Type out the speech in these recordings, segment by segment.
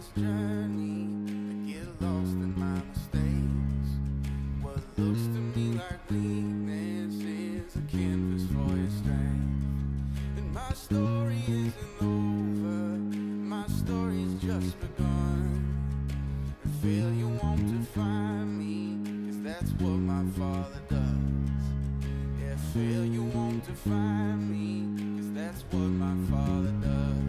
this journey, I get lost in my mistakes. What looks to me like weakness is a canvas for your strength. And my story isn't over, my story's just begun. And failure won't define me, 'cause that's what my Father does. Yeah, failure won't define me, 'cause that's what my Father does.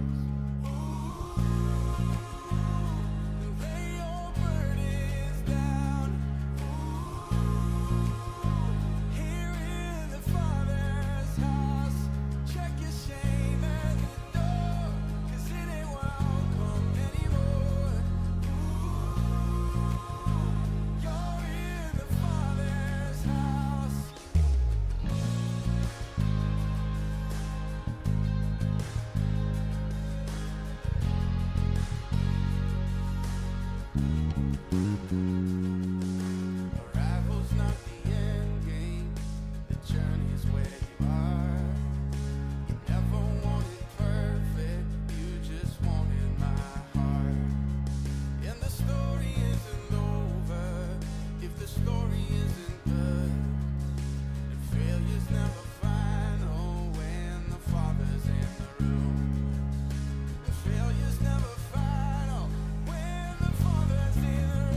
Arrival's not the end game, the journey is where you are. You never wanted perfect, you just wanted my heart. And the story isn't over if the story isn't good. And failure's never final when the Father's in the room. And failure's never final when the Father's in the room.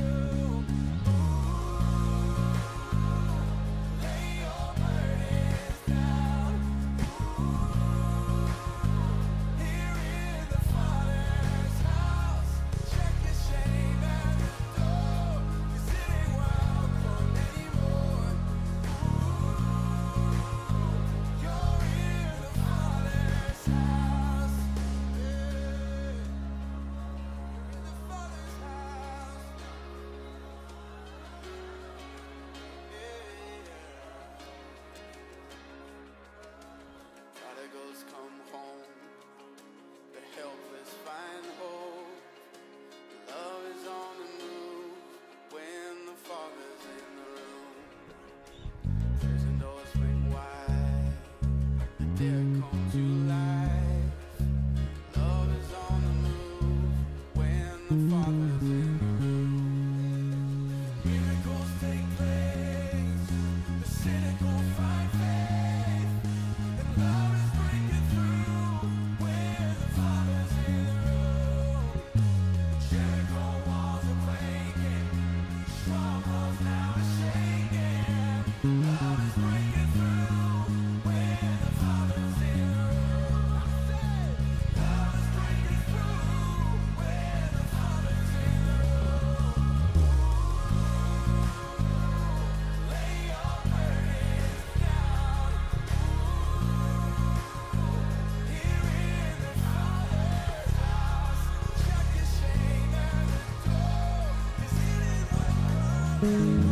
Prodigals come home, the helpless find hope. Love is on the move when the Father's in the room. Prison doors swing wide, the dead come to life. Love is on the move when the Father's in the room. Miracles take place, the cynical find faith. Love is breaking through when the Father's in the room. Jericho walls are breaking, strongholds now are shaking. Love is breaking through when the Father's in the room. Love is breaking through when the Father's in the room. Lay your burdens down. Here in the Father's house, check your shame at the door, 'cause it ain't welcome.